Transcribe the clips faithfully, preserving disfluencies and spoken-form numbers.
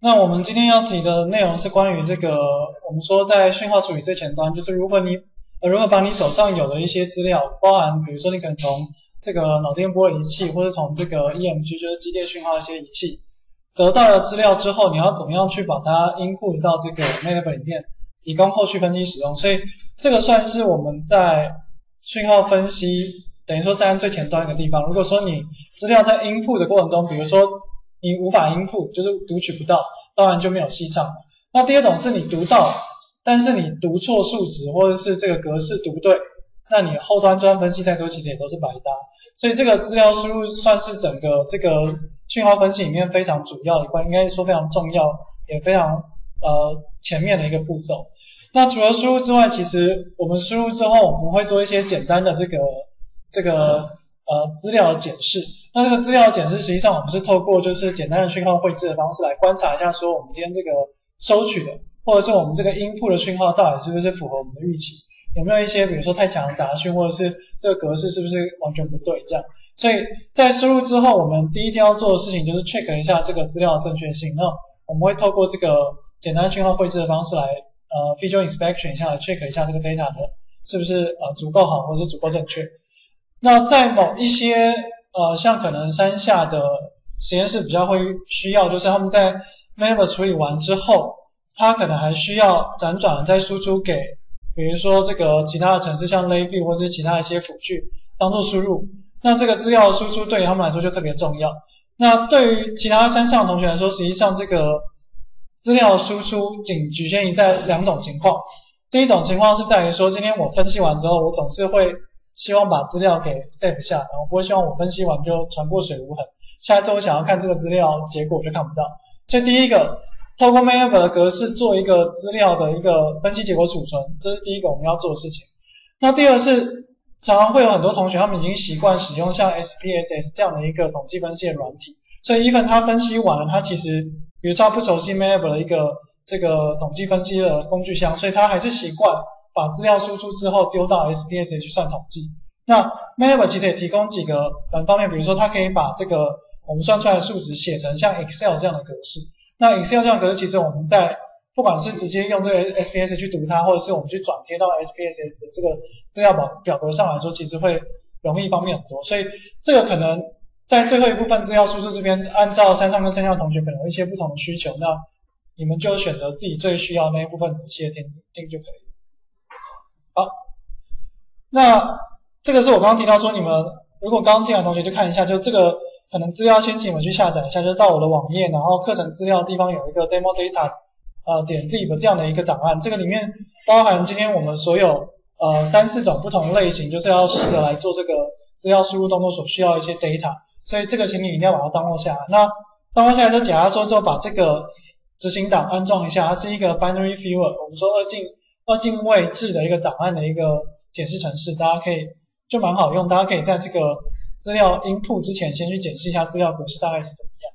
那我们今天要提的内容是关于这个，我们说在讯号处理最前端，就是如果你呃如果把你手上有的一些资料，包含比如说你可能从这个脑电波仪器，或者从这个 E M G 就是机电讯号一些仪器得到了资料之后，你要怎么样去把它 input 到这个 MATLAB 里面，以供后续分析使用。所以这个算是我们在讯号分析等于说站在最前端的地方。如果说你资料在 input 的过程中，比如说你无法 input， 就是读取不到，当然就没有戏唱。那第二种是你读到，但是你读错数值或者是这个格式读不对，那你后端专分析再多其实也都是白搭。所以这个资料输入算是整个这个讯号分析里面非常主要的一块，应该说非常重要也非常呃前面的一个步骤。那除了输入之外，其实我们输入之后我们会做一些简单的这个这个呃资料的检视。那这个资料的检视实际上我们是透过就是简单的讯号绘制的方式来观察一下说我们今天这个收取的或者是我们这个 input 的讯号到底是不是符合我们的预期，有没有一些比如说太强的杂讯，或者是这个格式是不是完全不对这样。所以在输入之后，我们第一件要做的事情就是 check 一下这个资料的正确性。那我们会透过这个简单讯号绘制的方式来呃 visual inspection 一下来 check 一下这个 data 的是不是呃足够好或者是足够正确。那在某一些呃像可能山下的实验室比较会需要，就是他们在 MATLAB 处理完之后，他可能还需要辗转再输出给比如说这个其他的程式像 Layview 或是其他一些辅具当做输入，那这个资料输出对于他们来说就特别重要。那对于其他山上的同学来说，实际上这个资料输出仅局限于在两种情况。第一种情况是在于说今天我分析完之后，我总是会希望把资料给 save 下来，我不会希望我分析完就船过水无痕，下一次我想要看这个资料结果就看不到。所以第一个透过 MATLAB 的格式做一个资料的一个分析结果储存，这是第一个我们要做的事情。那第二是常常会有很多同学他们已经习惯使用像 S P S S 这样的一个统计分析的软体，所以 even 他分析完了，他其实比如说他不熟悉 MATLAB 的一个这个统计分析的工具箱，所以他还是习惯把资料输出之后丢到 S P S S 去算统计。那 MATLAB 其实也提供几个呃方面，比如说它可以把这个我们算出来的数值写成像 Excel 这样的格式。那 Excel 这样的格式其实我们在不管是直接用这个 S P S S 去读它，或者是我们去转贴到 S P S S 的这个资料表表格上来说，其实会容易方便很多。所以这个可能在最后一部分资料输出这边，按照山上跟山下的同学可能有一些不同的需求，那你们就选择自己最需要那一部分仔细的填定就可以了。好，那这个是我刚刚提到说，你们如果刚进来的同学就看一下，就这个可能资料先请你们去下载一下，就到我的网页，然后课程资料地方有一个 demo data 呃点 zip 这样的一个档案，这个里面包含今天我们所有呃三四种不同类型，就是要试着来做这个资料输入动作所需要的一些 data， 所以这个请你一定要把它 download 下来。那 download 下来之后解压缩之后，把这个执行档安装一下，它是一个 binary viewer， 我们说二进二进位制的一个档案的一个检视程式，大家可以就蛮好用，大家可以在这个资料 input 之前先去检视一下资料格式大概是怎么样。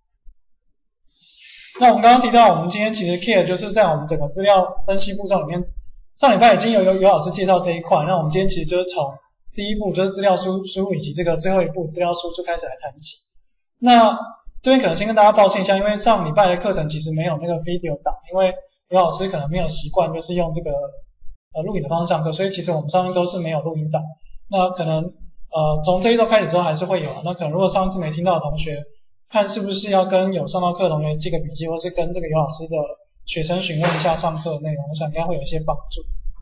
那我们刚刚提到，我们今天其实 care 就是在我们整个资料分析步骤里面，上礼拜已经有有有老师介绍这一块，那我们今天其实就是从第一步就是资料输输入以及这个最后一步资料输出开始来谈起。那这边可能先跟大家抱歉一下，因为上礼拜的课程其实没有那个 video 档，因为有老师可能没有习惯就是用这个呃录影的方式上课，所以其实我们上一周是没有录音档。那可能呃从这一周开始之后还是会有，那可能如果上次没听到的同学，看是不是要跟有上到课的同学记个笔记，或是跟这个有老师的学生询问一下上课的内容，我想应该会有一些帮助。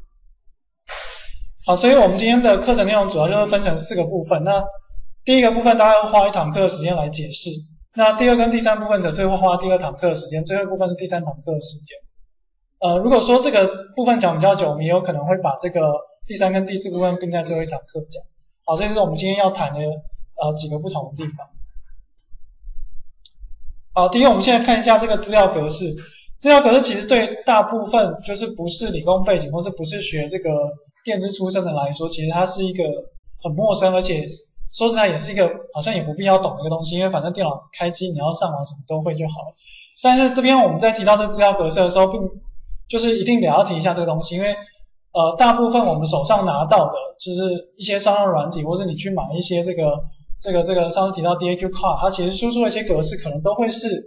好，所以我们今天的课程内容主要就是分成四个部分。那第一个部分大概会花一堂课的时间来解释，那第二跟第三部分则是会花第二堂课的时间，最后一部分是第三堂课的时间。呃，如果说这个部分讲比较久，我们也有可能会把这个第三跟第四部分并在最后一堂课讲。好，这是我们今天要谈的呃几个不同的地方。好，第一个我们现在看一下这个资料格式。资料格式其实对大部分就是不是理工背景或是不是学这个电子出身的来说，其实它是一个很陌生，而且说实在也是一个好像也不必要懂的一个东西，因为反正电脑开机你要上网什么都会就好了。但是这边我们在提到这个资料格式的时候，并就是一定得要提一下这个东西，因为呃大部分我们手上拿到的就是一些商用软体，或是你去买一些这个这个这个上次提到 D A Q card， 它其实输出的一些格式可能都会是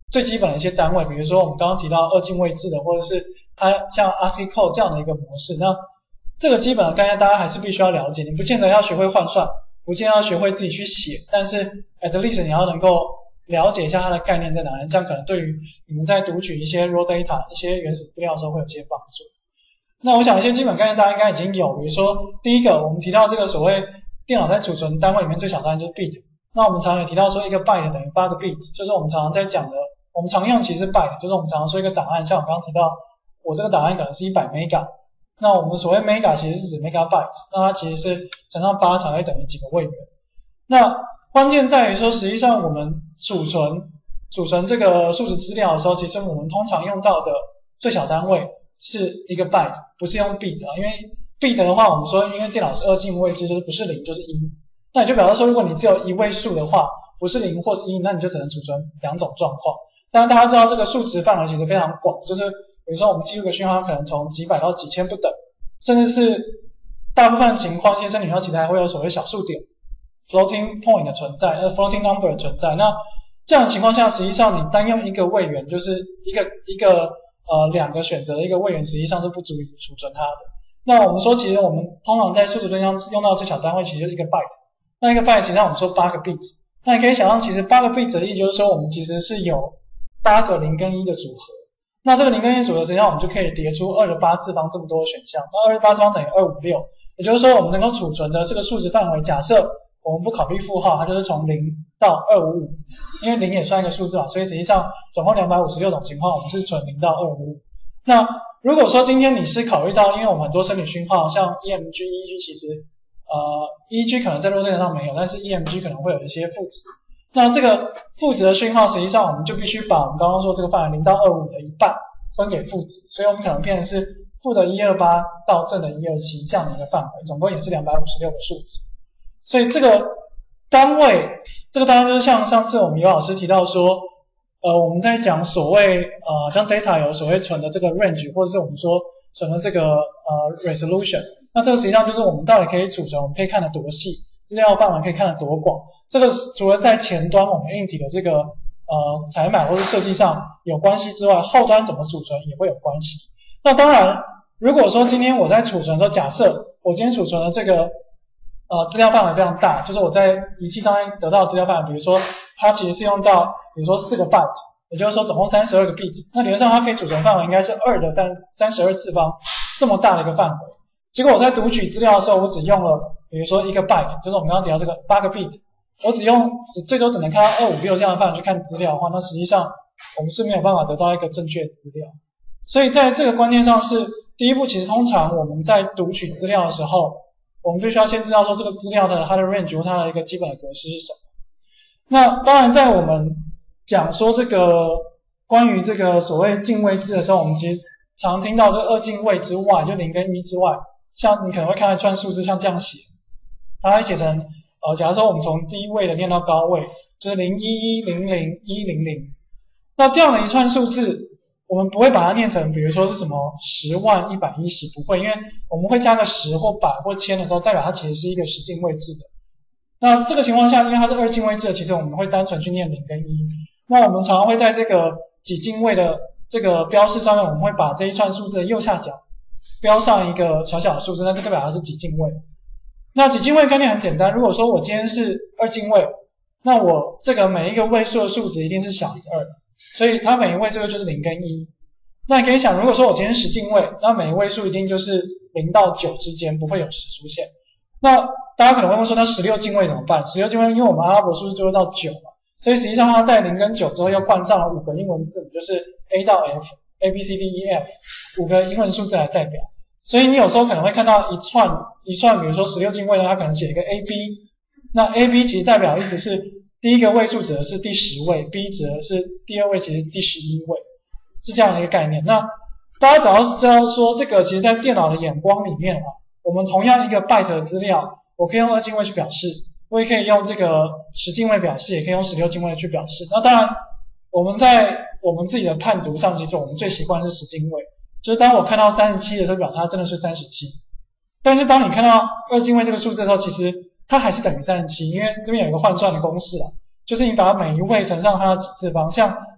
最基本的一些单位，比如说我们刚刚提到二进位制的，或者是它像 A S C I I code 这样的一个模式。那这个基本的概念大家还是必须要了解，你不见得要学会换算，不见得要学会自己去写，但是 at least 你要能够了解一下它的概念在哪里，这样可能对于你们在读取一些 raw data 一些原始资料的时候会有些帮助。那我想一些基本概念大家应该已经有，比如说第一个我们提到这个所谓电脑在储存单位里面最小单位就是 bit， 那我们常常也提到说一个 byte 等于八个 bits， 就是我们常常在讲的，我们常用其实 byte， 就是我们常常说一个档案，像我刚刚提到我这个档案可能是一百 mega， 那我们所谓 mega 其实是指 megabytes， 那它其实是乘上八才会等于几个位元。那关键在于说实际上我们储存储存这个数值资料的时候，其实我们通常用到的最小单位是一个 byte， 不是用 bit 啊，因为 bit 的话我们说因为电脑是二进位制，就是不是零就是一，那也就表示说如果你只有一位数的话，不是零或是一，那你就只能储存两种状况。当然大家知道这个数值范围其实非常广，就是比如说我们记录个讯号可能从几百到几千不等，甚至是大部分的情况，先生女号其实还会有所谓小数点 floating point 的存在，呃 floating number 的存在。那这样的情况下，实际上你单用一个位元，就是一个一个呃两个选择的一个位元，实际上是不足以储存它的。那我们说其实我们通常在数值对象用到最小单位其实就是一个 byte， 那一个 byte 其实我们说八个 bits， 那你可以想象其实八个 bits 的意思就是说我们其实是有八个零跟一的组合，那这个零跟一组合实际上我们就可以叠出二的八次方这么多的选项，那二的八次方等于二百五十六，也就是说我们能够储存的这个数值范围，假设我们不考虑负号，它就是从零到二百五十五，因为零也算一个数字嘛，所以实际上总共两百五十六种情况我们是存零到二百五十五。那如果说今天你是考虑到，因为我们很多生理讯号像 E M G、E E G 其实呃 E E G 可能在 raw data 上没有，但是 E M G 可能会有一些负值，那这个负值的讯号实际上我们就必须把我们刚刚说这个范围零到二百五十五的一半分给负值，所以我们可能变成是负的一百二十八到正的一百二十七这样的一个范围，总共也是两百五十六个数值。所以这个单位，这个当然就是像上次我们尤老师提到说，呃，我们在讲所谓呃，像 data 有所谓存的这个 range， 或者是我们说存的这个呃 resolution， 那这个实际上就是我们到底可以储存，我们可以看得多细，资料范围可以看得多广。这个除了在前端我们硬体的这个呃采买或是设计上有关系之外，后端怎么储存也会有关系。那当然，如果说今天我在储存的时候，假设我今天储存的这个呃，资料范围非常大，就是我在仪器上面得到的资料范围，比如说它其实是用到，比如说四个 byte， 也就是说总共三十二个 bits， 那理论上它可以储存范围应该是二的三三十二次方这么大的一个范围。结果我在读取资料的时候，我只用了比如说一个 byte， 就是我们刚刚提到这个八个 bit， 我只用只最多只能看到二百五十六这样的范围去看资料的话，那实际上我们是没有办法得到一个正确的资料。所以在这个观念上是第一步，其实通常我们在读取资料的时候，我们必须要先知道说这个资料的它的 range 或它的一个基本的格式是什么。那当然在我们讲说这个关于这个所谓进位制的时候，我们其实常听到这二进位之外，就零跟一之外，像你可能会看到一串数字像这样写，它会写成呃，假如说我们从低位的念到高位，就是零一一零零一零零，那这样的一串数字我们不会把它念成比如说是什么十万一百一十，不会，因为我们会加个十或百或千的时候，代表它其实是一个十进位制的。那这个情况下，因为它是二进位制的，其实我们会单纯去念零跟一。那我们常常会在这个几进位的这个标示上面，我们会把这一串数字的右下角标上一个小小的数字，那就代表它是几进位。那几进位概念很简单，如果说我今天是二进位，那我这个每一个位数的数值一定是小于二，所以它每一位数就是零跟一。那你可以想，如果说我今天十进位，那每一位数一定就是零到九之间，不会有十出现。那大家可能会问说，那十六进位怎么办？十六进位，因为我们阿拉伯数字就会到九嘛，所以实际上它在零跟九之后又换上了五个英文字母，就是 A 到 F，A B C D E F， 五个英文数字来代表。所以你有时候可能会看到一串一串，比如说十六进位呢，它可能写一个 A B， 那 A B 其实代表的意思是第一个位数指的是第十位 ，B 指的是第二位，其实是第十一位，是这样的一个概念。那大家只要是知道说这个，其实在电脑的眼光里面啊，我们同样一个 byte 的资料，我可以用二进位去表示，我也可以用这个十进位表示，也可以用十六进位去表示。那当然，我们在我们自己的判读上，其实我们最习惯是十进位，就是当我看到三十七的时候，表示它真的是三十七。但是当你看到二进位这个数字的时候，其实它还是等于三十七，因为这边有一个换算的公式啊，就是你把它每一位乘上它的几次方，像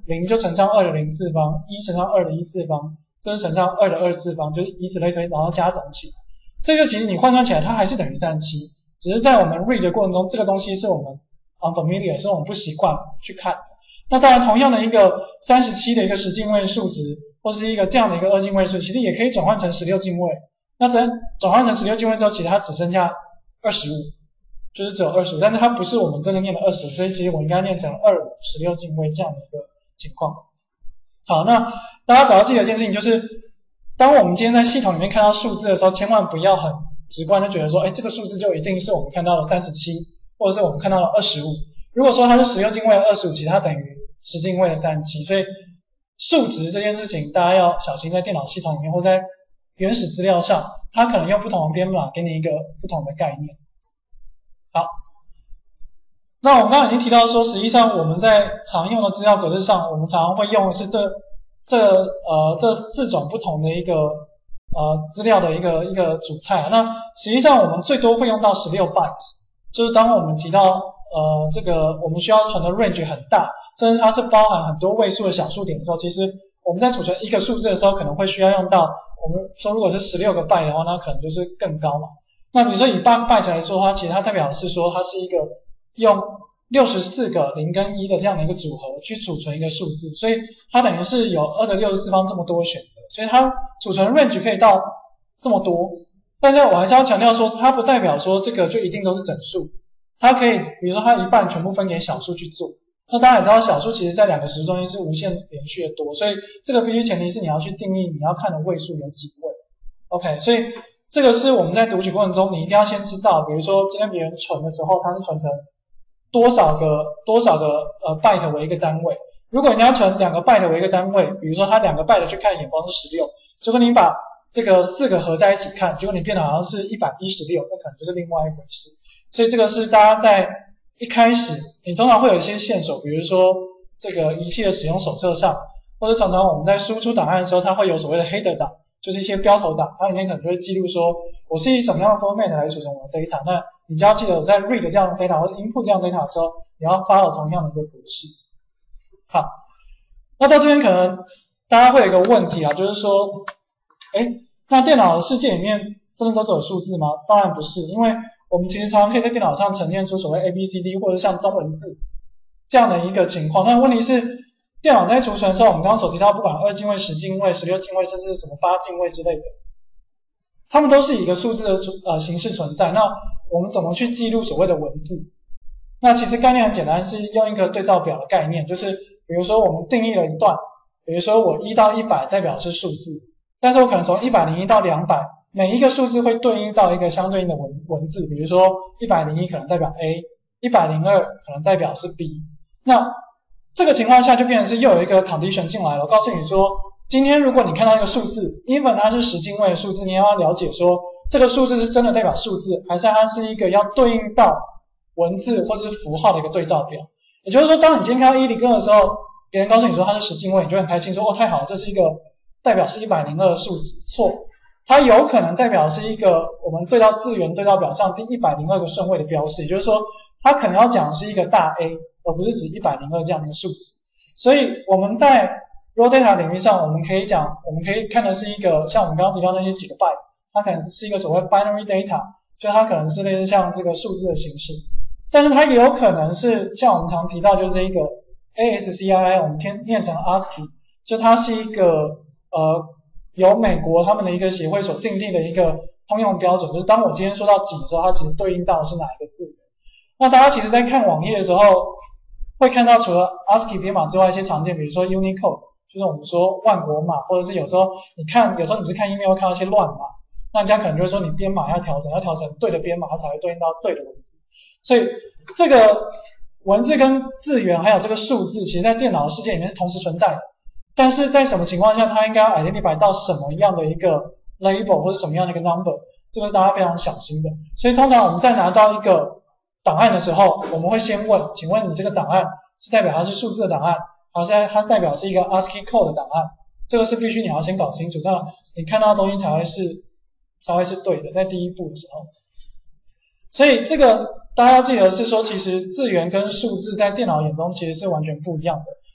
零就乘上二的零次方，一乘上二的一次方，这是乘上二的二次方，就是以此类推，然后加总起来。所以就其实你换算起来它还是等于三十七，只是在我们 read 的过程中，这个东西是我们 unfamiliar， 是我们不习惯去看。那当然同样的一个三十七的一个十进位数值，或是一个这样的一个二进位数，其实也可以转换成十六进位。那转转换成十六进位之后，其实它只剩下二十五，就是只有二十五，但是它不是我们真的念的二十五，所以其实我应该念成二十五十六进位这样的一个情况。好，那大家找到记得一件事情，就是当我们今天在系统里面看到数字的时候，千万不要很直观就觉得说，哎，这个数字就一定是我们看到的三十七，或者是我们看到的二十五。如果说它是十六进位的二十五，其实它等于十进位的三十七，所以数值这件事情大家要小心，在电脑系统里面或在原始资料上，它可能用不同的编码给你一个不同的概念。好，那我们刚刚已经提到说，实际上我们在常用的资料格式上，我们常常会用的是这这呃这四种不同的一个呃资料的一个一个主态。那实际上我们最多会用到十六 bytes， 就是当我们提到呃这个我们需要存的 range 很大，甚至它是包含很多位数的小数点的时候，其实我们在储存一个数字的时候，可能会需要用到，我们说如果是十六个 byte 的话，那可能就是更高嘛。那比如说以八个 byte 来说的话，其实它代表的是说它是一个用六十四个零跟一的这样的一个组合去储存一个数字，所以它等于是有二的六十四方这么多选择，所以它储存 range 可以到这么多。但是我还是要强调说，它不代表说这个就一定都是整数，它可以比如说它一半全部分给小数去做。那大家也知道小数其实在两个实数中间是无限连续的多，所以这个必须前提是你要去定义你要看的位数有几位。OK， 所以这个是我们在读取过程中你一定要先知道，比如说今天别人存的时候，它是存成多少个多少个呃 byte 为一个单位。如果你要存两个 byte 为一个单位，比如说它两个 byte 去看的眼光是十六，结果你把这个四个合在一起看，结果你变得好像是一百一十六，那可能就是另外一回事。所以这个是大家在一开始你通常会有一些线索，比如说这个仪器的使用手册上，或者常常我们在输出档案的时候，它会有所谓的 header 档，就是一些标头档，它里面可能就会记录说我是以什么样的 format 来储存我的 data， 那你就要记得我在 read 这样的 data 或者 input 这样的 data 的时候，你要 follow 同样的一个格式。好，那到这边可能大家会有一个问题啊，就是说诶那电脑的世界里面真的都只有数字吗？当然不是，因为我们其实常常可以在电脑上呈现出所谓 A B C D 或者像中文字这样的一个情况。但问题是电脑在储存的时候，我们刚刚所提到不管二进位、十进位、十六进位，甚至什么八进位之类的，它们都是以一个数字的呃形式存在。那我们怎么去记录所谓的文字？那其实概念很简单，是用一个对照表的概念，就是比如说我们定义了一段，比如说我一到一百代表是数字，但是我可能从一百零一到两百，每一个数字会对应到一个相对应的文文字，比如说一百零一可能代表 A， 一百零二可能代表是 B。那这个情况下就变成是又有一个 condition 进来了，我告诉你说，今天如果你看到一个数字 even 它是十进位的数字，你也要了解说这个数字是真的代表数字，还是它是一个要对应到文字或是符号的一个对照表。也就是说，当你今天看到一零二的时候，别人告诉你说它是十进位，你就很开心说哦太好了，这是一个代表是一百零二的数字。错，它有可能代表是一个我们对到字元对照表上第一百零二个顺位的标示，也就是说它可能要讲的是一个大 A， 而不是指一百零二这样的一个数字。所以我们在 raw data 领域上，我们可以讲，我们可以看的是一个像我们刚刚提到那些几个 byte， 它可能是一个所谓 binary data， 就它可能是类似像这个数字的形式，但是它也有可能是像我们常提到就是这一个 A S C I I， 我们念成 A S C I I， 就它是一个呃由美国他们的一个协会所订定的一个通用标准，就是当我今天说到几的时候，它其实对应到的是哪一个字。那大家其实在看网页的时候会看到除了 A S C I I 编码之外一些常见，比如说 Unicode， 就是我们说万国码，或者是有时候你看有时候你是看 email 会看到一些乱码，那人家可能就会说你编码要调整，要调整对的编码，它才会对应到对的文字。所以这个文字跟字元还有这个数字其实在电脑的世界里面是同时存在的，但是在什么情况下它应该要 identify 到什么样的一个 label 或者什么样的一个 number， 这个是大家非常小心的。所以通常我们在拿到一个档案的时候，我们会先问，请问你这个档案是代表它是数字的档案，还是它是代表是一个 A S C I I code 的档案？这个是必须你要先搞清楚，那你看到的东西才会是才会是对的，在第一步的时候。所以这个大家要记得是说，其实字元跟数字在电脑眼中其实是完全不一样的。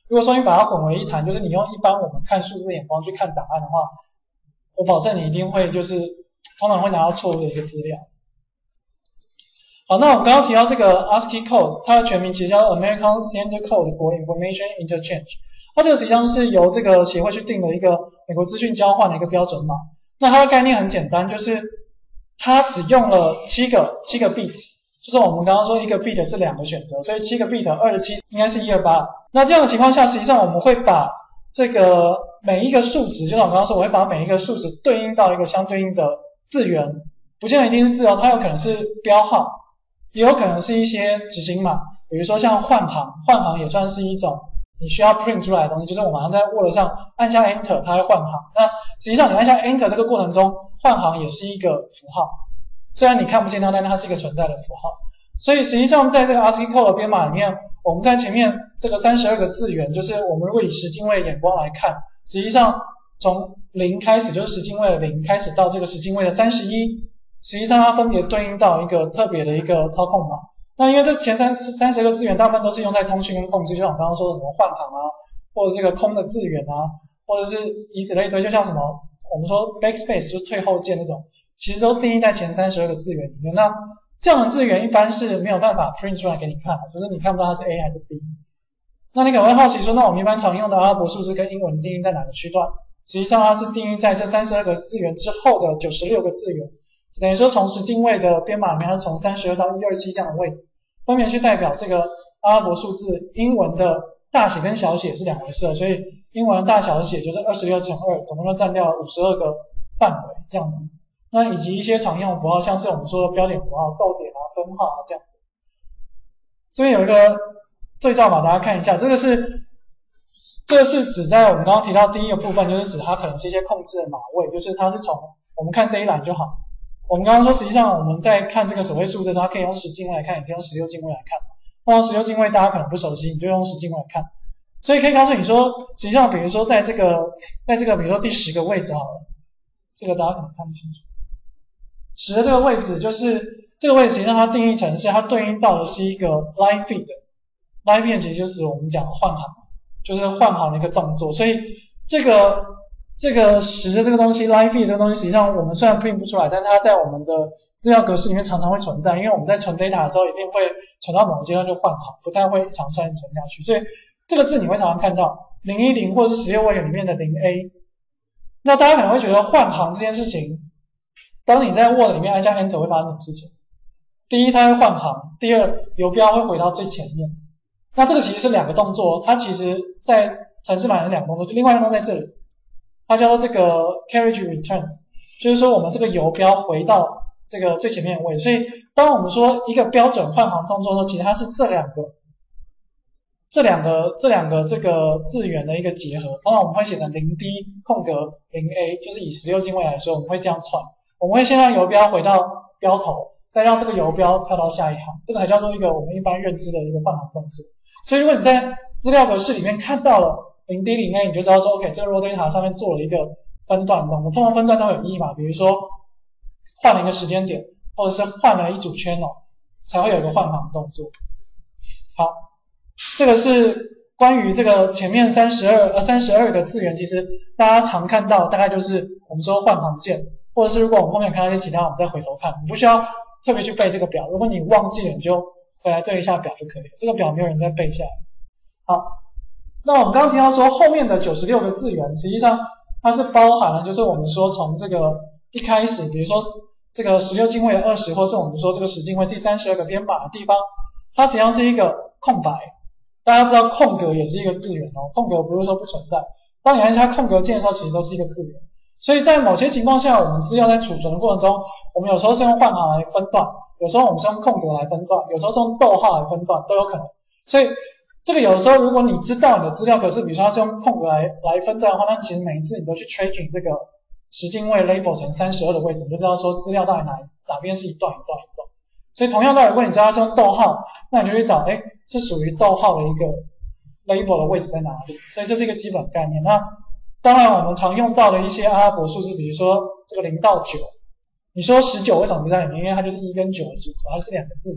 如果说你把它混为一谈，就是你用一般我们看数字眼光去看档案的话，我保证你一定会就是通常会拿到错误的一个资料。好，那我们刚刚提到这个 A S C I I Code， 它的全名其实叫 American Standard Code for Information Interchange， 它这个实际上是由这个协会去定的一个美国资讯交换的一个标准码。那它的概念很简单，就是它只用了七个七个 bit， 就是我们刚刚说一个 bit 是两个选择，所以七个 bit 二十七应该是一二八。那这样的情况下，实际上我们会把这个每一个数值，就像我刚刚说，我会把每一个数值对应到一个相对应的字元，不见得一定是字哦，它有可能是标号，也有可能是一些执行码，比如说像换行，换行也算是一种你需要 print 出来的东西，就是我马上在 Word 上按下 Enter， 它会换行。那实际上你按下 Enter 这个过程中，换行也是一个符号，虽然你看不见它，但它是一个存在的符号。所以实际上在这个 A S C I I Code 的编码里面，我们在前面这个三十二个字元，就是我们如果以十进位的眼光来看，实际上从零开始，就是十进位的零开始到这个十进位的三十一，实际上它分别对应到一个特别的一个操控码。那因为这前三三十个字元大部分都是用在通讯跟控制，就像我刚刚说的什么换行啊，或者这个空的字元啊，或者是以此类推，就像什么我们说 backspace 就是退后键那种，其实都定义在前三十二个字元里面。那这样的字元一般是没有办法 print 出来给你看，就是你看不到它是 A 还是 B。那你可能会好奇说，那我们一般常用的阿拉伯数字跟英文定义在哪个区段？实际上它是定义在这三十二个字元之后的九十六个字元，等于说从十进位的编码里面，它是从三十二到一二七这样的位置，分别去代表这个阿拉伯数字。英文的大写跟小写是两回事，所以英文的大小写就是二十六乘二，总共就占掉了五十二个范围这样子。那以及一些常用符号，像是我们说的标点符号、逗点啊、分号啊这样。这边有一个对照码，大家看一下，这个是这个是指在我们刚刚提到第一个部分，就是指它可能是一些控制的码位，就是它是从我们看这一栏就好。我们刚刚说，实际上我们在看这个所谓数字，它可以用十进位来看，也可以用十六进位来看。通常十六进位大家可能不熟悉，你就用十进位来看。所以可以告诉你说，实际上比如说在这个在这个比如说第十个位置好了，这个大家可能看不清楚。十的这个位置就是这个位置，实际上它定义成是它对应到的是一个 line feed。line feed 其实就是指我们讲的换行，就是换行的一个动作。所以这个这个十的这个东西 line feed 这个东西，实际上我们虽然 print 不出来，但是它在我们的资料格式里面常常会存在，因为我们在存 data 的时候一定会存到某个阶段就换行，不太会长串存下去。所以这个字你会常常看到零一零或者是十六位里面的 零 A。 那大家可能会觉得换行这件事情，当你在 Word 里面按下 Enter 会发生什么事情？第一，它会换行；第二，游标会回到最前面。那这个其实是两个动作，它其实在程式版是两个动作，就另外一个动作在这里，它叫做这个 carriage return， 就是说我们这个游标回到这个最前面的位置。所以当我们说一个标准换行动作的时候，其实它是这两个这两个这两个这个字元的一个结合。通常我们会写成 零 D 空格 零 A， 就是以十六进位来说，我们会这样串。我们会先让游标回到标头，再让这个游标跳到下一行，这个才叫做一个我们一般认知的一个换行动作。所以如果你在资料格式里面看到了 零 D 零 A， 你就知道说 OK， 这个 raw data 上面做了一个分段动作。通常分段都有意义嘛，比如说换了一个时间点，或者是换了一组 channel， 才会有一个换行动作。好，这个是关于这个前面三十二呃三十二个字元，其实大家常看到大概就是我们说换行键，或者是如果我们后面看到一些其他，我们再回头看，你不需要特别去背这个表，如果你忘记了，你就回来对一下表就可以了，这个表没有人再背下来。好，那我们刚刚提到说后面的九十六个字元，实际上它是包含了就是我们说从这个一开始，比如说这个十六进位的二十，或是我们说这个十进位第三十二个编码的地方，它实际上是一个空白。大家知道空格也是一个字元哦，空格不是说不存在，当你按下空格键的时候，其实都是一个字元。所以在某些情况下，我们资料在储存的过程中，我们有时候是用换行来分段，有时候我们是用空格来分段，有时候是用逗号来分段，都有可能。所以这个有时候如果你知道你的资料格式，比如说它是用空格来来分段的话，那其实每一次你都去 tracking 这个十进位 label 成三十二的位置，你就知道说资料到底哪哪边是一段一段一段。所以同样的，如果你知道它是用逗号，那你就去找，诶，是属于逗号的一个 label 的位置在哪里。所以这是一个基本概念。那当然我们常用到的一些阿拉伯数字，比如说这个零到九，你说十九为什么不在里面？因为它就是一跟九的组合，它是两个字元。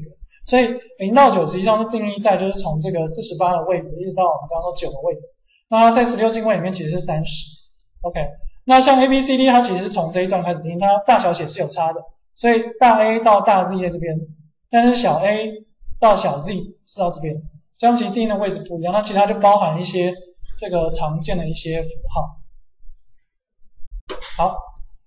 所以零到九实际上是定义在就是从这个四十八的位置一直到我们刚刚说九的位置，那它在十六进位里面其实是三十 ，OK。那像 A B C D 它其实是从这一段开始定义，它大小写是有差的，所以大 A 到大 Z 在这边，但是小 A 到小 Z 是到这边，所以它们其实定义的位置不一样，那其他就包含一些这个常见的一些符号。好，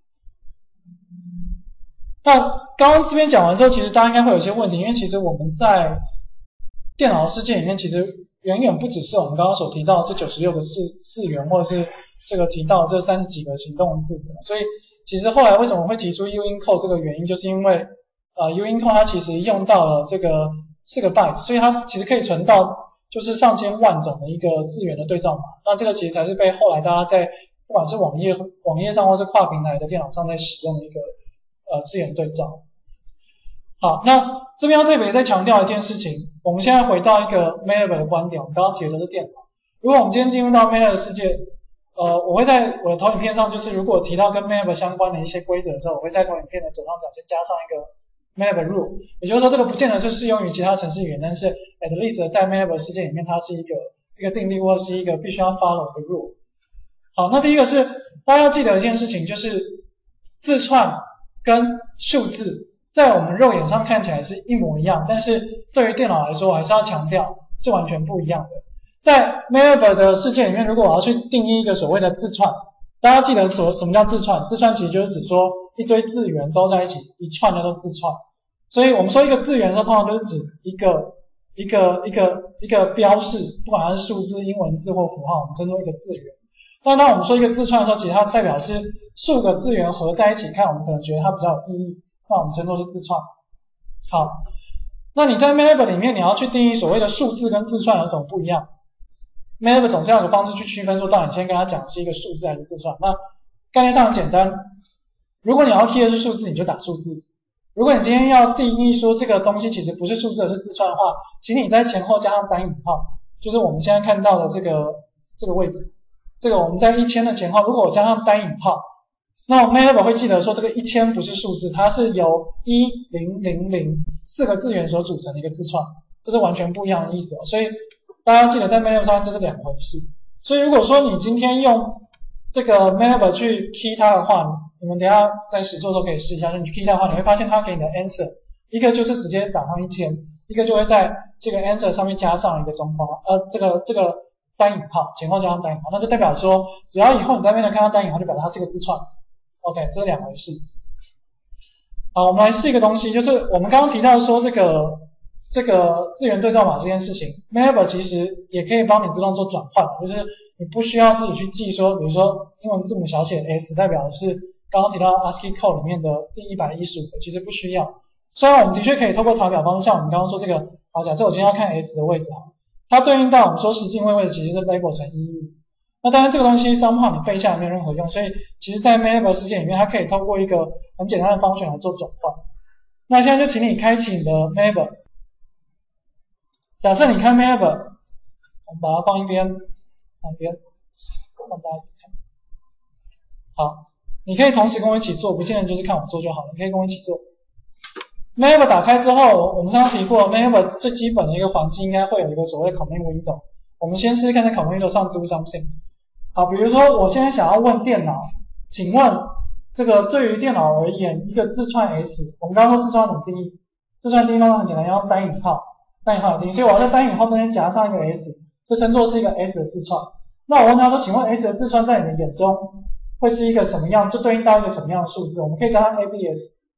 那刚刚这边讲完之后，其实大家应该会有一些问题，因为其实我们在电脑的世界里面，其实远远不只是我们刚刚所提到这九十六个次次元，或者是这个提到这三十几个行动的字符。所以其实后来为什么会提出 Unicode 这个原因，就是因为呃 Unicode 它其实用到了这个四个 bytes， 所以它其实可以存到就是上千万种的一个字元的对照码。那这个其实才是被后来大家在不管是网页网页上或是跨平台的电脑上在使用的一个呃字元对照。好，那这边要特别再强调一件事情，我们现在回到一个 MATLAB 的观点，我们刚刚提的都是电脑。如果我们今天进入到 MATLAB 的世界，呃，我会在我的投影片上，就是如果提到跟 MATLAB 相关的一些规则的时候，我会在投影片的左上角先加上一个 MATLAB rule， 也就是说这个不见得是适用于其他程式语言，但是 at least 在 MATLAB 世界里面，它是一个一个定律或是一个必须要 follow 的 rule。好，那第一个是大家要记得一件事情，就是字串跟数字在我们肉眼上看起来是一模一样，但是对于电脑来说，我还是要强调是完全不一样的。在 MATLAB 的世界里面，如果我要去定义一个所谓的字串，大家记得什什么叫字串？字串其实就是指说一堆字元都在一起，一串叫做字串。所以我们说一个字元的时候，通常都是指一个一个一个一个标示，不管它是数字、英文字或符号，我们称作一个字元。但当我们说一个字串的时候，其实它代表是数个字元合在一起看，我们可能觉得它比较有意义，那我们称作是字串。好，那你在 MATLAB 里面你要去定义所谓的数字跟字串有什么不一样？ MATLAB 总是要有个方式去区分说到底你先跟他讲是一个数字还是字串。那概念上很简单，如果你要 key 的是数字，你就打数字。如果你今天要定义说这个东西其实不是数字而是字串的话，请你在前后加上单引号，就是我们现在看到的这个这个位置，这个我们在一千的前后，如果我加上单引号，那 MATLAB 会记得说这个一千不是数字，它是由一零零零四个字元所组成的一个字串，这是完全不一样的意思哦。所以大家记得在 MATLAB 上这是两回事。所以如果说你今天用这个 MATLAB 去 key 它的话，你们等一下在实作的时候可以试一下，你 key 它的话，你会发现它给你的 answer 一个就是直接打上一千，一个就会在这个 answer 上面加上一个中括号，呃，这个这个单引号，前后加上单引号，那就代表说只要以后你在 MATLAB 看到单引号，就表示它是一个字串。OK， 这是两回事。好，我们来试一个东西，就是我们刚刚提到说这个这个字元对照码这件事情 ，MATLAB 其实也可以帮你自动做转换，就是你不需要自己去记说，比如说英文字母小写 S 代表的是刚刚提到 ASCII code 里面的第一百一十五个，其实不需要。虽然我们的确可以透过查表方式，像我们刚刚说这个，好，假设我今天要看 S 的位置，它对应到我们说十进位位置其实是 label 成一五。那当然这个东西 somehow 你背下来没有任何用，所以其实在 MATLAB 世界里面，它可以透过一个很简单的方选来做转换。那现在就请你开启你的 MATLAB。假设你开 MATLAB， 我们把它放一边，旁边，让大家看。好，你可以同时跟我一起做，不见得就是看我做就好了，你可以跟我一起做。MATLAB 打开之后，我们刚刚提过 ，MATLAB 最基本的一个环境应该会有一个所谓的 command window。我们先试试看在 command window 上 do something。好，比如说我现在想要问电脑，请问这个对于电脑而言，一个字串 S， 我们刚刚说字串怎么定义？字串定义方法很简单，要用单引号，单引号的定义，所以我要在单引号中间夹上一个 S， 这称作是一个 S 的字串。那我问他说，请问 S 的字串在你的眼中会是一个什么样？就对应到一个什么样的数字？我们可以加上 A B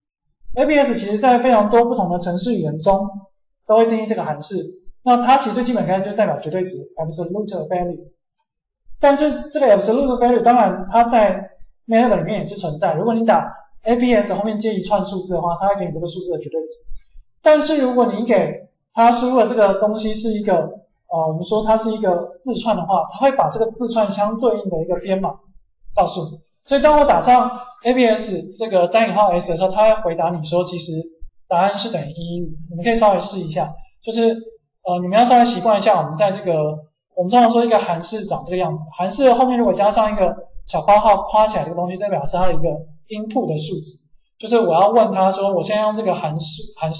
S。A B S 其实在非常多不同的程式语言中都会定义这个函式。那它其实最基本概念就代表绝对值 absolute value， 但是这个 absolute value 当然它在 MATLAB 里面也是存在，如果你打 A B S 后面接一串数字的话，它会给你这个数字的绝对值。但是如果你给它输入的这个东西是一个呃，我们说它是一个字串的话，它会把这个字串相对应的一个编码告诉你。所以当我打上 A B S 这个单引号 S 的时候，它会回答你说其实答案是等于一一五，你们可以稍微试一下，就是呃，你们要稍微习惯一下，我们在这个，我们通常说一个函式长这个样子，函式后面如果加上一个小括号夸起来这个东西，代表是它的一个 input 的数值，就是我要问它说，我现在用这个函式函式，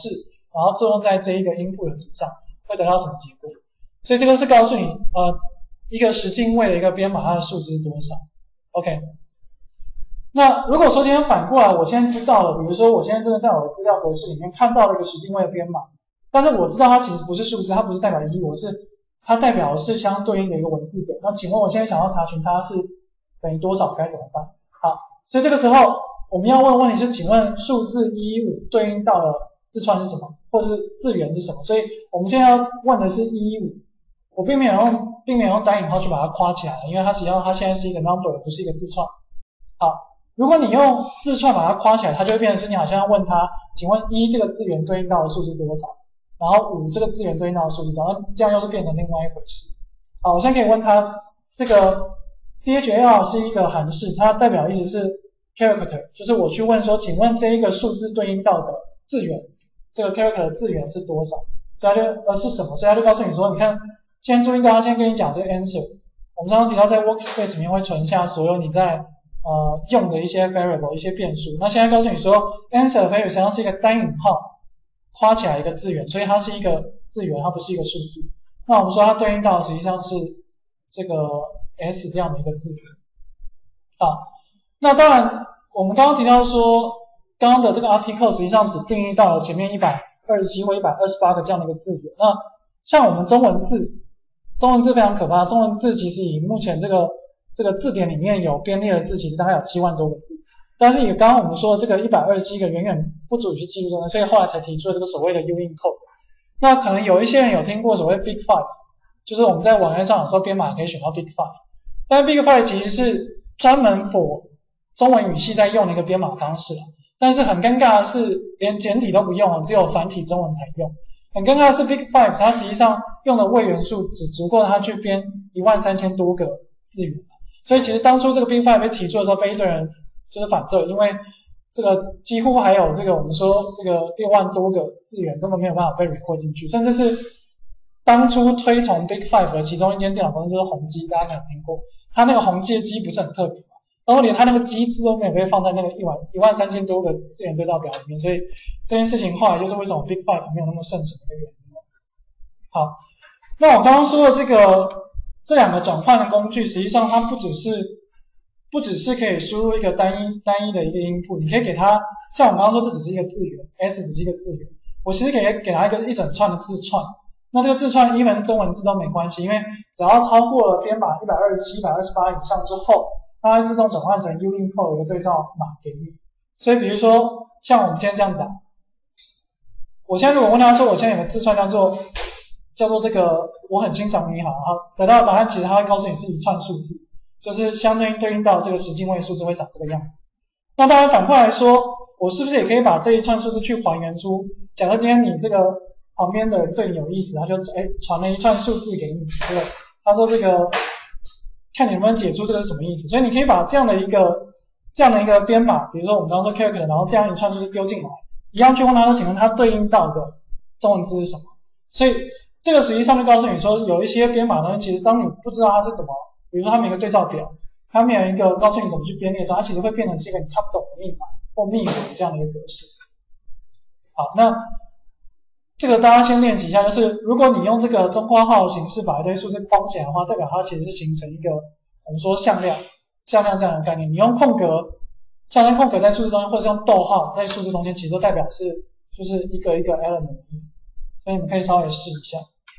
然后作用在这一个 input 值上，会得到什么结果。所以这个是告诉你呃一个十进位的一个编码它的数值是多少。OK。那如果说今天反过来，我现在知道了，比如说我现在真的在我的资料格式里面看到了一个十进位的编码，但是我知道它其实不是数字，它不是代表一，我是它代表的是相对应的一个文字表。那请问我现在想要查询它是等于多少该怎么办？好，所以这个时候我们要问的问题是，请问数字一一五对应到了字串是什么，或是字元是什么？所以我们现在要问的是一一五，我并没有用并没有用单引号去把它夸起来，因为它实际上它现在是一个 number， 不是一个字串。好。如果你用字串把它夸起来，它就会变成是你好像要问它，请问一这个字元对应到的数字多少？然后五这个字元对应到的数字多少？这样又是变成另外一回事。好，我现在可以问它，这个 C H A R 是一个函式，它代表意思是 character， 就是我去问说，请问这一个数字对应到的字元，这个 character 的字元是多少？所以它就呃是什么？所以它就告诉你说，你看，先注意到它先跟你讲这个 answer。我们刚刚提到在 workspace 里面会存下所有你在呃，用的一些 variable 一些变数，那现在告诉你说 answer value 实际上是一个单引号夸起来一个字元，所以它是一个字元，它不是一个数字。那我们说它对应到实际上是这个 s 这样的一个字元。好，那当然我们刚刚提到说，刚刚的这个 A S C I I code 实际上只定义到了前面一百二十七或一百二十八个这样的一个字元。那像我们中文字，中文字非常可怕，中文字其实以目前这个这个字典里面有编列的字，其实大概有七万多个字，但是以刚刚我们说的这个一百二十七个远远不足以去记录中文，所以后来才提出了这个所谓的 Unicode code。那可能有一些人有听过所谓 Big Five， 就是我们在网页上有时候编码可以选到 Big Five， 但是 Big Five 其实是专门 for 中文语系在用的一个编码方式，但是很尴尬的是连简体都不用，只有繁体中文才用。很尴尬的是 Big Five 它实际上用的位元数只足够它去编一万三千多个字元。所以其实当初这个 Big Five 被提出的时候，被一堆人就是反对，因为这个几乎还有这个我们说这个六万多个字元根本没有办法被 record 进去，甚至是当初推崇 Big Five 的其中一间电脑公司就是宏基，大家没有听过，它那个宏基的基不是很特别嘛，然后连它那个基字都没有被放在那个一万一万三千多个字元对照表里面，所以这件事情后来就是为什么 Big Five 没有那么盛行的原因。好，那我刚刚说的这个这两个转换的工具，实际上它不只是不只是可以输入一个单一单一的一个input，你可以给它，像我刚刚说这只是一个字元 ，s 只是一个字元，我其实可以给它一个一整串的字串，那这个字串even是中文字都没关系，因为只要超过了编码一百二十七、一百二十八以上之后，它会自动转换成 Unicode 的一个对照码给你。所以比如说像我们今天这样打，我现在如果问他说我现在有个字串叫做叫做这个我很欣赏你好，好，得到的答案其实它会告诉你是一串数字，就是相对应对应到这个十进位数字会长这个样子。那当然反过来说，我是不是也可以把这一串数字去还原出，假设今天你这个旁边的人对你有意思，他就是哎传了一串数字给你，对不对？他说这个看你能不能解出这个是什么意思，所以你可以把这样的一个这样的一个编码，比如说我们刚刚说 character， 然后这样一串数字丢进来，一样去问他说请问它对应到的中文字是什么？所以这个实际上就告诉你说，有一些编码呢，其实当你不知道它是怎么，比如说它没有一个对照表，它没有一个告诉你怎么去编列的时候，它其实会变成是一个你看不懂的密码或密码这样的一个格式。好，那这个大家先练习一下，就是如果你用这个中括号的形式把一堆数字框起来的话，代表它其实是形成一个我们说向量向量这样的概念。你用空格向量空格在数字中间，或者是用逗号在数字中间，其实都代表是就是一个一个 element 的意思。所以你们可以稍微试一下。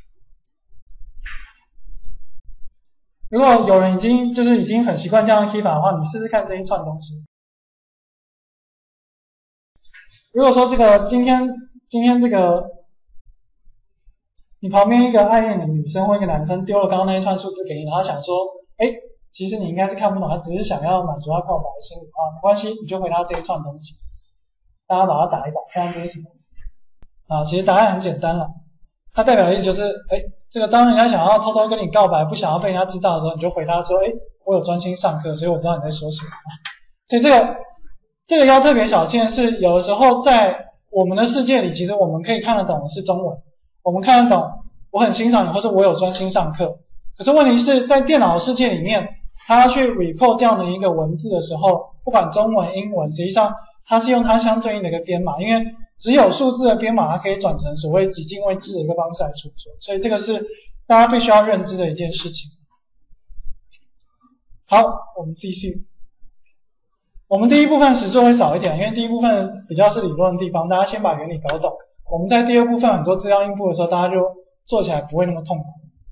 如果有人已经就是已经很习惯这样的 key 法的话，你试试看这一串东西。如果说这个今天今天这个你旁边一个暗恋的女生或一个男生丢了刚刚那一串数字给你，然后想说，哎，其实你应该是看不懂，他只是想要满足他告白的心理啊，没关系，你就回答这一串东西，大家把它打一打，看看这是什么。啊，其实答案很简单了，它代表的意思就是，哎，这个当人家想要偷偷跟你告白，不想要被人家知道的时候，你就回答说，哎，我有专心上课，所以我知道你在说什么。所以这个这个要特别小心的是，有的时候在我们的世界里，其实我们可以看得懂的是中文，我们看得懂我很欣赏你，或者我有专心上课。可是问题是在电脑的世界里面，它要去 recall 这样的一个文字的时候，不管中文、英文，实际上它是用它相对应的一个编码，因为只有数字的编码，它可以转成所谓几进位制的一个方式来储存，所以这个是大家必须要认知的一件事情。好，我们继续。我们第一部分实作会少一点，因为第一部分比较是理论的地方，大家先把原理搞懂。我们在第二部分很多资料应付的时候，大家就做起来不会那么痛苦。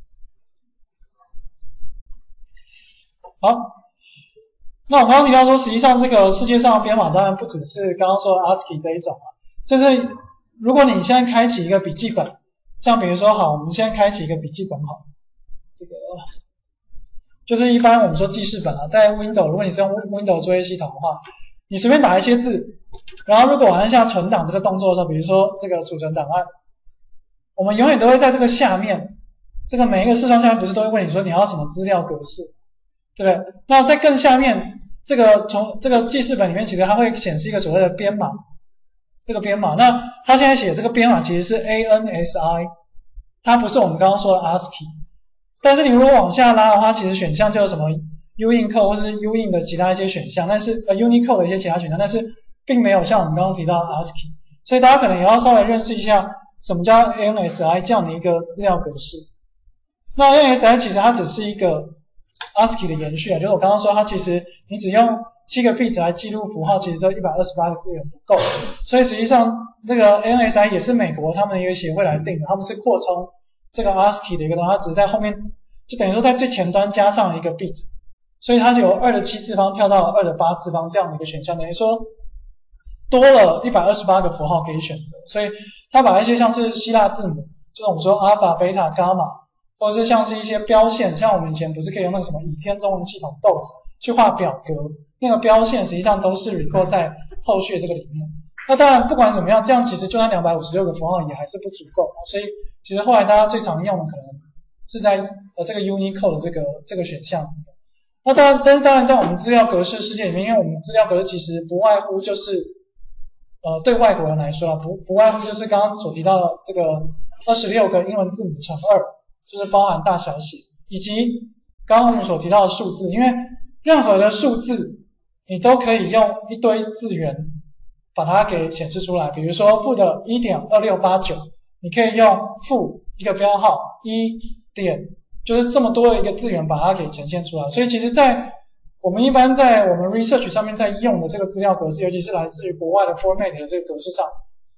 好，那我刚刚提到说，实际上这个世界上的编码当然不只是刚刚说的 A S C I I 这一种啊，甚至如果你现在开启一个笔记本，像比如说好，我们现在开启一个笔记本好，这个就是一般我们说记事本啊，在 Windows 如果你是用 Windows 作业系统的话，你随便打一些字，然后如果我按下存档这个动作的时候，比如说这个储存档案，我们永远都会在这个下面，这个每一个视窗下面不是都会问你说你要什么资料格式，对不对？那在更下面这个从这个记事本里面，其实它会显示一个所谓的编码，这个编码，那它现在写这个编码其实是 A N S I， 它不是我们刚刚说的 A S C I I。但是你如果往下拉的话，其实选项就有什么 Unicode 或是 Uint 的其他一些选项，但是呃 Unicode 的一些其他选项，但是并没有像我们刚刚提到的 A S C I I， 所以大家可能也要稍微认识一下什么叫 A N S I 这样的一个资料格式。那 A N S I 其实它只是一个 A S C I I 的延续啊，就是我刚刚说它其实你只用七个 bit 来记录符号，其实这一百二十八个字元不够，所以实际上那个 A N S I 也是美国他们的一个协会来定的，他们是扩充这个 A S C I I 的一个东西，它只是在后面就等于说在最前端加上了一个 bit， 所以它就由二的七次方跳到了二的八次方这样的一个选项，等于说多了一百二十八个符号可以选择，所以它把一些像是希腊字母，就是我们说阿尔法、贝塔、伽马，或者是像是一些标线，像我们以前不是可以用那个什么倚天中文系统 D O S 去画表格，那个标线实际上都是 record 在后续这个里面。那当然不管怎么样，这样其实就算两百五十六个符号也还是不足够，所以其实后来大家最常用的可能是在呃这个 Unicode 的这个这个选项。那当然，但是当然在我们资料格式世界里面，因为我们资料格式其实不外乎就是呃对外国人来说啊，不不外乎就是刚刚所提到的这个二十六个英文字母乘二，就是包含大小写，以及刚刚我们所提到的数字，因为任何的数字你都可以用一堆字元把它给显示出来，比如说负的 一点二六八九， 你可以用负一个标号一点，就是这么多的一个字元把它给呈现出来。所以其实在我们一般在我们 research 上面在用的这个资料格式，尤其是来自于国外的 format 的这个格式上，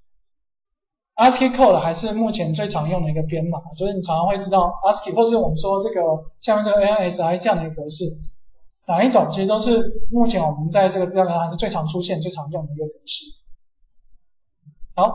A S C I I code 还是目前最常用的一个编码，就是你常常会知道 A S C I I 或是我们说这个下面这个 A N S I 这样的一个格式，哪一种其实都是目前我们在这个资料格上还是最常出现最常用的一个格式。好，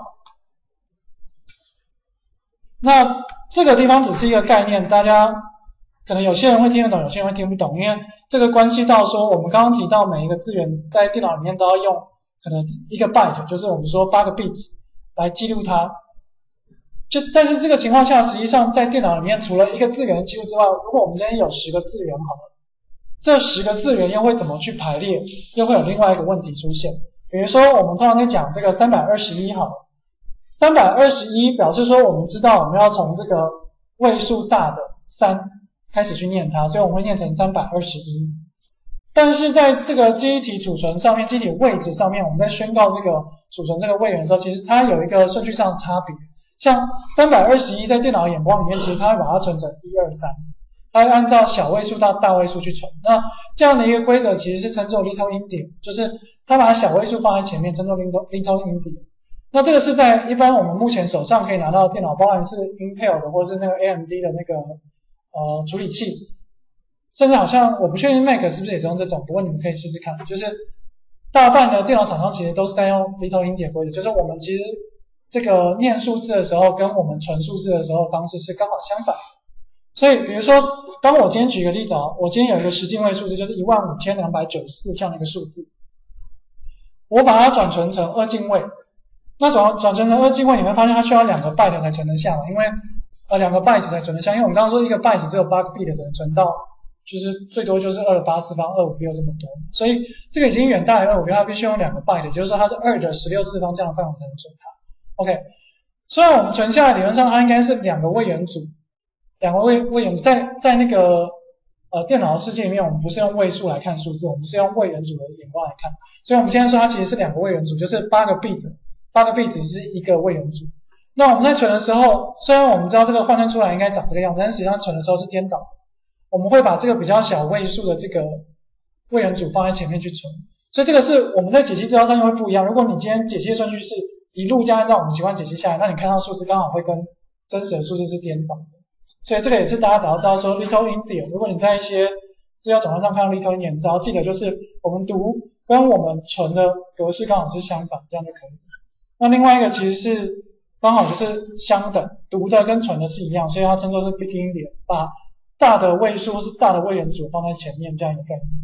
那这个地方只是一个概念，大家可能有些人会听得懂，有些人会听不懂，因为这个关系到说我们刚刚提到每一个资源在电脑里面都要用可能一个 byte， 就是我们说八个 bits 来记录它。就但是这个情况下，实际上在电脑里面除了一个字元记录之外，如果我们今天有十个字元好了，这十个字元又会怎么去排列，又会有另外一个问题出现。比如说我们通常在讲这个三百二十一好了，三百二十一表示说我们知道我们要从这个位数大的三开始去念它，所以我们会念成三百二十一。但是在这个记忆体储存上面，记忆体位置上面，我们在宣告这个储存这个位元的时候，其实它有一个顺序上的差别。像三百二十一在电脑眼光里面，其实它会把它存成一二三，它会按照小位数到大位数去存。那这样的一个规则其实是称作 little endian， 就是它把小位数放在前面，称作 little little endian。那这个是在一般我们目前手上可以拿到的电脑，包含是 Intel 的或是那个 A M D 的那个呃处理器，甚至好像我不确定 Mac 是不是也是用这种，不过你们可以试试看。就是大半的电脑厂商其实都是在用 little endian 规则，就是我们其实这个念数字的时候跟我们存数字的时候方式是刚好相反。所以比如说当我今天举一个例子啊，我今天有一个十进位数字，就是一万五千两百九十四这样的一个数字，我把它转存成二进位。那转转存成二进位，你会发现它需要两个 byte 才存得下嘛，因为呃两个 byte 才存得下，因为我们刚刚说一个 byte 只有八个 bit 只能存到，就是最多就是二的八次方二五六这么多，所以这个已经远大于二五六，它必须用两个 byte， 也就是说它是二的十六次方这样的范围才能存它。OK， 虽然我们存下来理论上它应该是两个位元组，两个位位元组在在那个呃电脑的世界里面，我们不是用位数来看数字，我们是用位元组的眼光来看，所以我们现在说它其实是两个位元组，就是八个 bit。 八个 bit 只是一个位元组。那我们在存的时候，虽然我们知道这个换算出来应该长这个样子，但实际上存的时候是颠倒。我们会把这个比较小位数的这个位元组放在前面去存，所以这个是我们在解析资料上面会不一样。如果你今天解析的顺序是一路这样按照我们习惯解析下来，那你看到数字刚好会跟真实的数字是颠倒的。所以这个也是大家只要知道说 little endian， 如果你在一些资料转换上看到 little endian， 只要记得就是我们读跟我们存的格式刚好是相反，这样就可以了。那另外一个其实是刚好就是相等，读的跟存的是一样，所以它称作是 big endian， 把大的位数是大的位元组放在前面这样一个概念。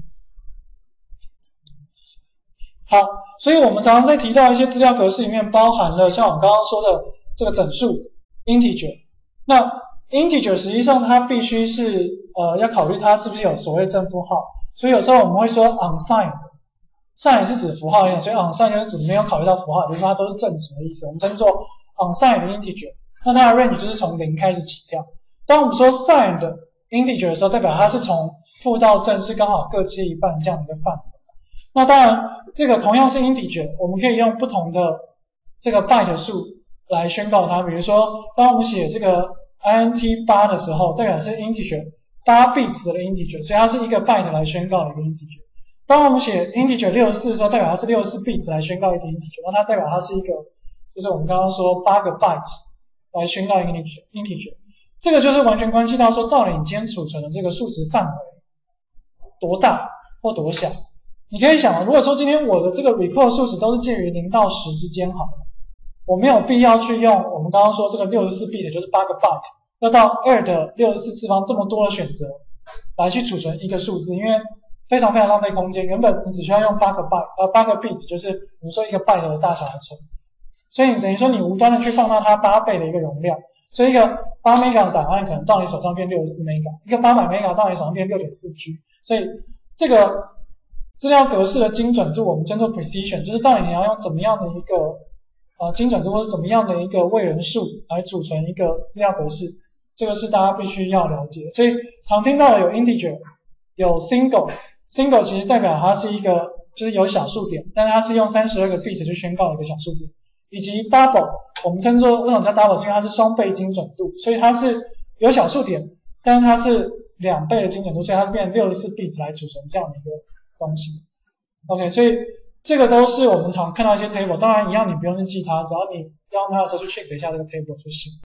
好，所以我们常常在提到一些资料格式里面包含了像我刚刚说的这个整数 integer。那 integer 实际上它必须是呃要考虑它是不是有所谓正负号，所以有时候我们会说 unsigned，sign 是指符号一样，所以 unsigned 就是指没有考虑到符号，也就是说它都是正值的意思，我们称作 unsigned integer。那它的 range 就是从零开始起跳。当我们说 signed integer 的时候，代表它是从负到正是刚好各切一半这样的一个范围。那当然这个同样是 integer， 我们可以用不同的这个 byte 数来宣告它。比如说当我们写这个 int 八的时候，代表是 integer 八 bits 的 integer， 所以它是一个 byte 来宣告的一个 integer。当我们写 integer 六十四的时候，代表它是六十四 bits 来宣告一个 integer， 那它代表它是一个就是我们刚刚说八个 bytes 来宣告一个 integer。这个就是完全关系到说到底你今天储存的这个数值范围多大或多小。你可以想，如果说今天我的这个 record 数值都是介于零到十之间好了，我没有必要去用我们刚刚说这个六十四 bit 就是八个 byte 要到二的六十四次方这么多的选择来去储存一个数字，因为非常非常浪费空间。原本你只需要用八个 byte 呃八个 bit 就是我们说一个 byte 的大小来存，所以你等于说你无端的去放大它八倍的一个容量，所以一个八 mega 的档案可能到你手上变六十四 mega， 一个八百 mega 到你手上变 六点四 G， 所以这个资料格式的精准度我们称作 precision， 就是到底你要用怎么样的一个呃精准度或是怎么样的一个位元数来储存一个资料格式，这个是大家必须要了解。所以常听到的有 integer， 有 single， single 其实代表它是一个就是有小数点，但是它是用三十二个 bit 去宣告的一个小数点，以及 double， 我们称作为什么叫 double， 是因为它是双倍精准度，所以它是有小数点，但是它是两倍的精准度，所以它是变成六十四 bit 来储存这样的一个东西。 OK， 所以这个都是我们常看到一些 table， 当然一样你不用去记它，只要你要用它的时候去 check 一下这个 table 就行。